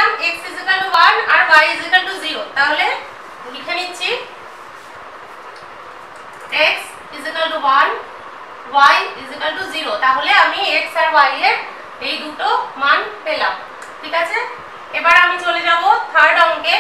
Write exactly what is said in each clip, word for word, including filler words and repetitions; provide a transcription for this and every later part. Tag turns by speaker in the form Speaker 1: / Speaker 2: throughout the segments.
Speaker 1: লিখলাম x one আর y zero, তাহলে লিখে নিচ্ছি x one y zero, তাহলে আমি x আর y এর এই দুটো মান পেলাম। ঠিক আছে, এবার আমি চলে যাব থার্ড অঙ্কে।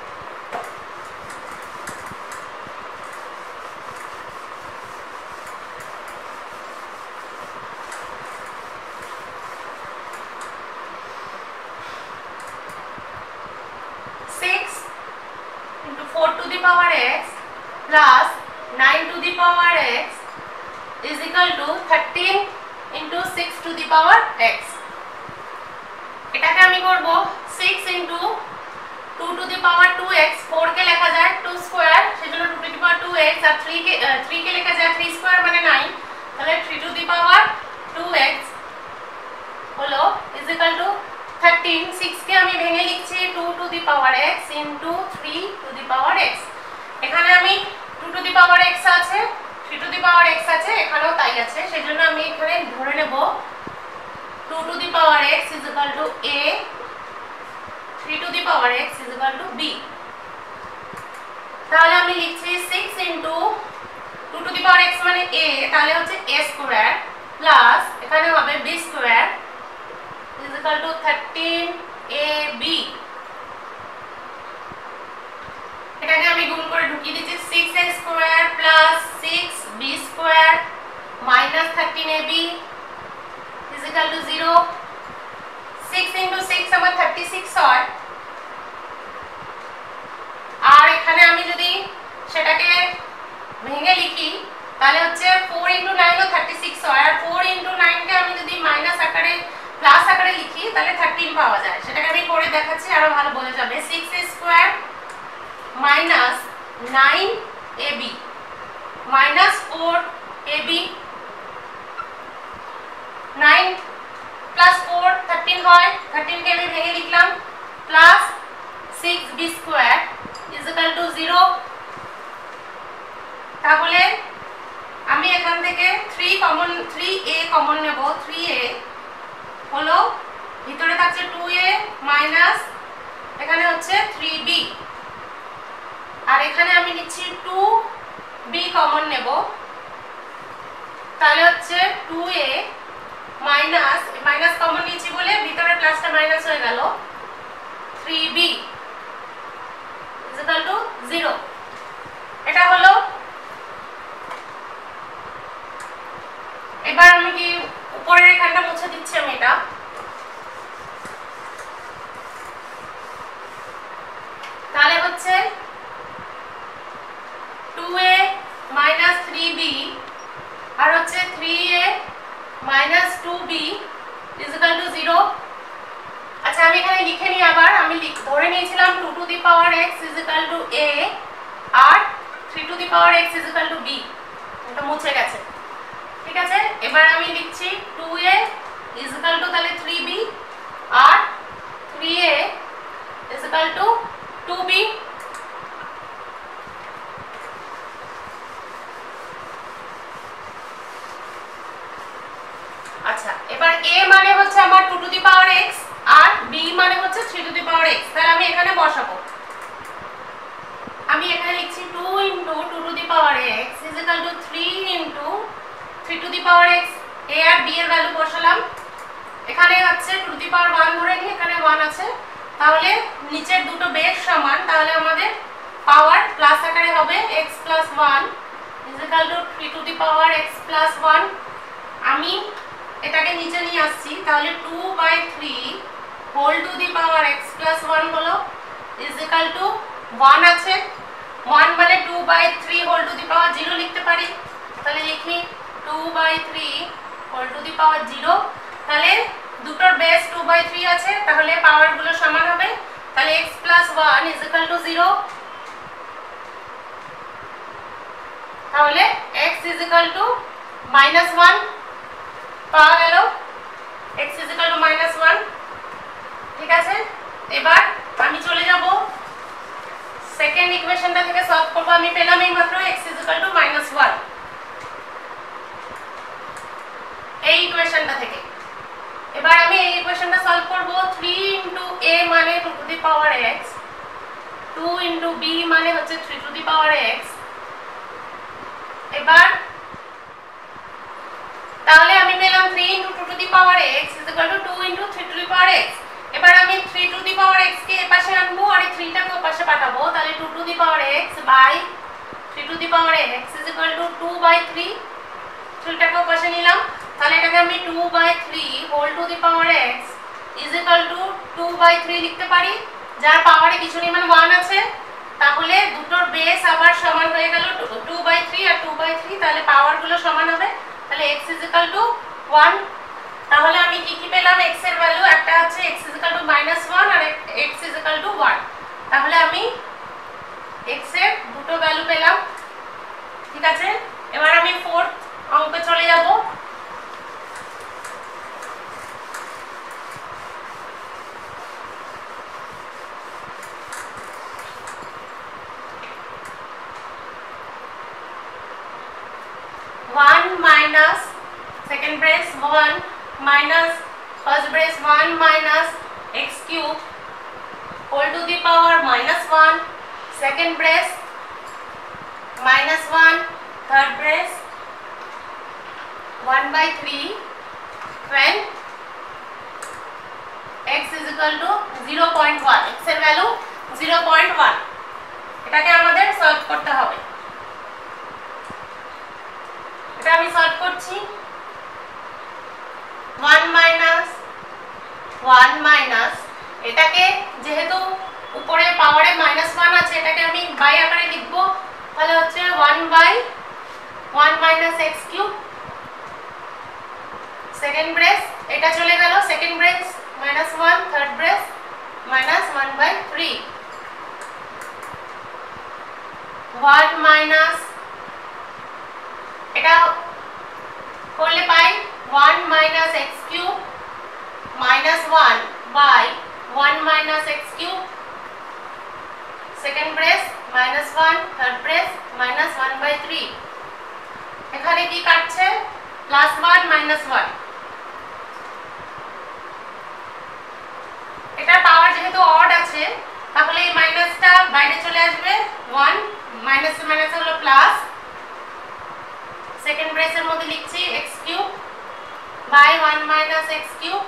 Speaker 1: six into four to the power x plus nine to the power x is equal to thirteen into six to the power x। এটাকে আমি করব six into two to the power two x, four কে লেখা যায় two square, সেজন্য two to the power two x, আর three কে three কে লেখা যায় three স্কয়ার মানে nine, তাহলে three to the power two x হলো is equal to thirteen। six কে আমি ভেঙে লিখছি two to the power x into three to the power x। এখানে আমি two to the power x আছে, three to the power x আছে, এখানেও তাই আছে, সেজন্য আমি এখানে ধরে নেব two to the power x is equal to a, three to the power x is equal to b। তাহলে আমি লিখছি six into two to the power x মানে a, তাহলে হচ্ছে a স্কয়ার প্লাস এখানে হবে b square is equal to thirteen a b। এটাকে আমি গুণ করে ঢুকিয়ে দিচ্ছি six a square plus six b square minus thirteen a b is equal to zero। six into six আমার thirty-six হয়, আর এখানে আমি যদি সেটাকে ভেঙে লিখি তাহলে হচ্ছে four into nine ও thirty-six হয়, আর four into nine কে আমি যদি মাইনাস আকারে প্লাস আকারে লিখি তাহলে thirteen পাওয়া যায়। সেটাকে আমি করে দেখাচ্ছি, আরো ভালো বোঝা যাবে। six a square minus nine a b minus four a b, nine plus four thirteen হয়, thirteen কে আমি ভেঙে লিখলাম plus six b square is equal to zero। তাহলে আমি এখান থেকে three common three a common নেব, three a হলো ভিতরে থাকছে two a মাইনাস এখানে হচ্ছে three b, আর এখানে আমি নিচ্ছি two b কমন নেব, তাহলে হচ্ছে two a minus minus common নিয়েছি বলে ভিতরে প্লাসটা মাইনাস হয়ে গেল three b is equal to zero। এটা হলো। এবার আমি কি উপরের এখানটা মুছে দিচ্ছি আমি এটা, তাহলে হচ্ছে two a minus three b আর হচ্ছে three a minus two b is equal to zero। আচ্ছা আমি এখানে লিখে নিই আবার, আমি ধরে নিয়েছিলাম two to the power x is equal to a R three to the power x is equal to b, এটা মুছে গেছে। ঠিক আছে, এবার আমি লিখছি two a is equal to তাহলে three b R three a is equal to two b। আচ্ছা এবার a মানে হচ্ছে আমার two to the power x R b মানে হচ্ছে three to the power x, তাহলে আমি এখানে বসাবো। আমি এখানে লিখছি two into two to the power x is equal to three into three to the power x, a আর b এর ভ্যালু বসালাম। এখানে আছে two to the power one ধরে নিই, এখানে one আছে, তাহলে নিচের দুটো বেস সমান, তাহলে আমাদের পাওয়ার প্লাস আকারে হবে x plus one is equal to three to the power x plus one। আমি এটাকে নিচে নিয়ে আসছি, তাহলে two by three whole to the power x plus one হলো is equal to one আছে, one মানে two by three whole to the power zero লিখতে পারি, তাহলে লিখি two by three whole to the power zero। তাহলে দুটোর base two by three আছে, তাহলে পাওয়ার গুলো সমান হবে, তাহলে x plus one is equal to zero। তাহলে x is equal to minus one পাওয়া গেল, x is equal to minus one। ঠিক আছে, এবার আমি চলে যাব সেকেন্ড ইকুয়েশনটা থেকে সলভ করব। আমি পেলাম এইমাত্র x is equal to minus one এই ইকুয়েশনটা থেকে। এবার আমি এই ইকুয়েশনটা সলভ করব three into a মানে two to the power x, two into b মানে হচ্ছে three to the power x। এবার তাহলে আমি পেলাম three into two to the power x is equal to two into three to the power x। এবার আমি three to the power x কে এই পাশে আনবো আর এই three টাকে ওই পাশে পাঠাবো, তাহলে two to the power x by three to the power x is equal to two by three। three টাকে ওই পাশে নিলাম, তাহলে এটাকে আমি two by three whole to the power x is equal to two by three লিখতে পারি, যার পাওয়ারে কিছু নেই মানে one আছে। তাহলে দুটোর বেস আবার সমান হয়ে গেল two by three R two by three, তাহলে পাওয়ার গুলো সমান হবে, তাহলে x is equal to one। তাহলে আমি কি কি পেলাম, x এর ভ্যালু একটা আছে x is equal to minus one R x is equal to one। তাহলে আমি x এর দুটো ভ্যালু পেলাম, ঠিক আছে। এবার আমি ফোর্থ অঙ্কে চলে যাব। one minus second brace one minus first brace one minus x cube whole to the power minus one, second brace minus one, third brace one by three when x is equal to zero point one, x এর value zero point one। এটাকে আমাদের solve করতে হবে, এটা আমি solve করছি। one minus one minus এটাকে যেহেতু উপরে পাওয়ারে মাইনাস one আছে, এটাকে আমি বাই আকারে লিখব, তাহলে হচ্ছে one by one minus x cube, second brace এটা চলে গেল, second brace minus one, third brace minus one by three, one minus এটা করলে পাই one minus x cube minus one by one minus x cube, second brace minus one, third brace minus one by three। এখানে কি কাটছে, plus one minus one। এটা পাওয়ার যেহেতু odd আছে, তাহলে এই মাইনাসটা বাইরে চলে আসবে, one মাইনাস মাইনাস হলো প্লাস, সেকেন্ড ব্রেসের মধ্যে লিখছি x cube by one minus x cube,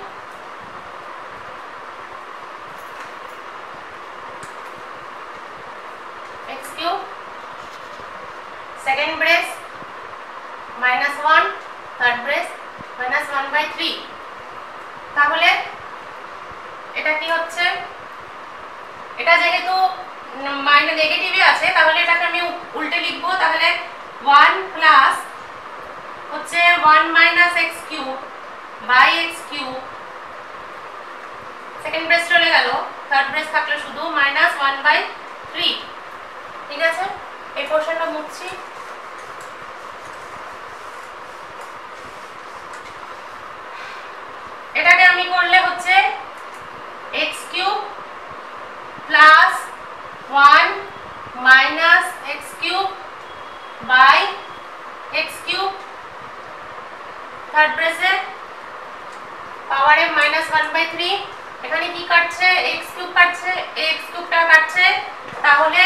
Speaker 1: x cube, second brace minus one, third brace minus one by three। তাহলে এটা কি হচ্ছে, এটা যেহেতু মাইনাস নেগেটিভে আছে, তাহলে এটাকে আমি উল্টে লিখব, তাহলে one প্লাস হচ্ছে one minus x cube by x cube, second brace চলে গেল, থার্ড ব্রেস থাকলো শুধু minus one by three। ঠিক আছে, এই পোরশনটা মুছছি। এটাকে আমি করলে হচ্ছে x cube plus one minus x cube by x cube, third ব্রেসে পাওয়ারে minus one by three। এখানে কি কাটছে, x cube কাটছে, x কিউবটা কাটছে, তাহলে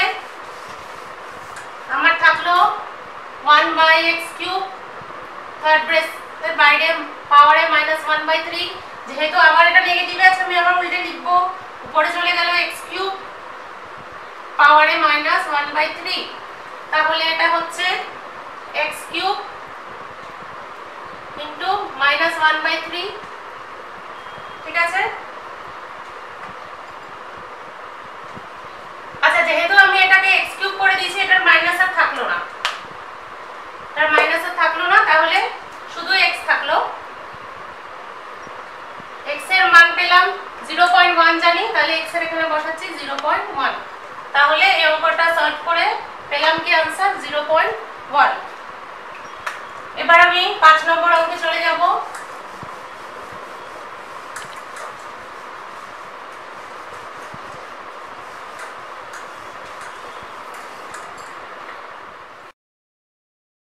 Speaker 1: আমার থাকলো one by x cube, third ব্রেসের বাইরে পাওয়ারে minus one by three। যেহেতু আবার এটা নেগেটিভে আছে, আমি আবার উল্টে লিখব, উপরে চলে গেল x cube পাওয়ারে minus one by three। তাহলে এটা হচ্ছে x cube into minus one by three। ঠিক আছে, আচ্ছা যেহেতু আমি এটাকে x cube করে দিয়েছি, এটার মাইনাস আর থাকলো না, এটার মাইনাস আর থাকলো না, তাহলে শুধু x থাকলো। x এর মান পেলাম zero point one জানি, তাহলে x এর এখানে বসাচ্ছি zero point one। তাহলে এই অঙ্কটা সলভ করে পেলাম কি आंसर zero point one। এবার আমি পাঁচ নম্বর অঙ্কে চলে যাব।